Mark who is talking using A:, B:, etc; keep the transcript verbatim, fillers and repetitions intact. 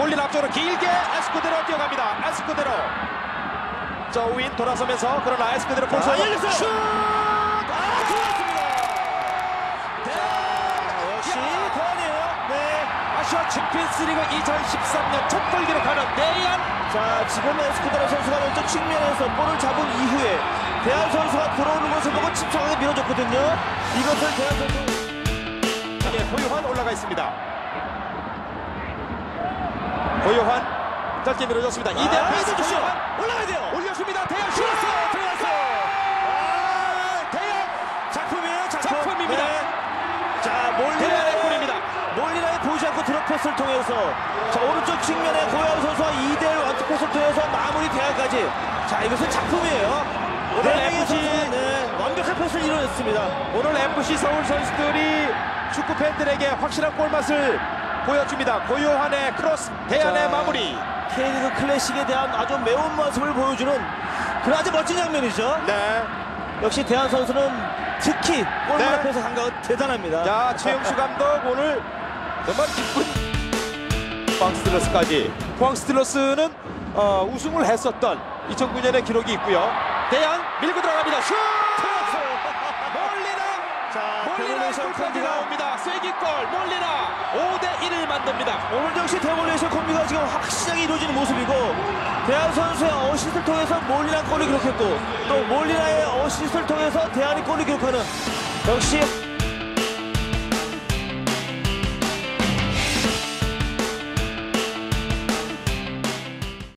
A: 몰리나 앞쪽으로 길게 에스쿠데로 뛰어갑니다. 에스쿠데로 저윈 돌아서면서 그러나 에스쿠데로 볼수
B: 열렸어요.
A: 슛!
B: 아, 좋았습니다. 자, 역시 대안이에요. 네.
A: 아시아 챔피언스리그 이천십삼 년 첫 골 기록하는 대안.
B: 자, 지금 에스쿠데로 선수가 왼쪽 측면에서 볼을 잡은 이후에 대안 선수가 들어오는 것을 보고 침착하게 밀어줬거든요. 이것을 대안 선수
A: 예, 고요환 올라가 있습니다. 고요환 짧게 밀어줬습니다.
B: 아,
A: 이대한
B: 이대한
A: 패스
B: 슛!
A: 고요환
B: 올라가야 돼요.
A: 올려줍니다. 대안 슛!
B: 들어갔어요. 들어갔어요.
A: 아, 대안
B: 작품이에요. 작품.
A: 작품입니다.
B: 네. 자,
A: 대안의
B: 몰리나의
A: 골입니다.
B: 몰리나의 보이지 않고 드롭패스를 통해서 자, 오른쪽 측면에 고야우 선수와 이 대 일 완투패스를 통해서 마무리 대안까지. 자, 이것은 작품이에요.
A: 오늘
B: 네 명의
A: 에프씨
B: 선수가, 네, 완벽한 패스를 이뤄냈습니다.
A: 오늘 에프씨 서울 선수들이 축구 팬들에게 확실한 골맛을 보여줍니다. 고요환의 크로스, 대안의
B: 자,
A: 마무리.
B: K리그 클래식에 대한 아주 매운 모습을 보여주는 그런 아주 멋진 장면이죠.
A: 네.
B: 역시 대한 선수는 특히 골
A: 네.
B: 앞에서 감각은 대단합니다.
A: 자, 최영수 감독 오늘 정말 기쁜 포항스틸러스까지. 포항스틸러스는 어, 우승을 했었던 이천구 년의 기록이 있고요. 대안 밀고 들어갑니다. 슛! 몰리나!
B: 자,
A: 몰리나
B: 데몰레이션
A: 골까지
B: 콤비가
A: 나옵니다. 쐐기골 몰리나 오 대 일을 만듭니다.
B: 오늘 역시 데몰레이션 콤비가 지금 확실하게 이루어지는 모습이고 대한 선수의 어시스트를 통해서 몰리나 골을 기록했고 또 몰리나의 어시스트를 통해서 대한이 골을 기록하는 역시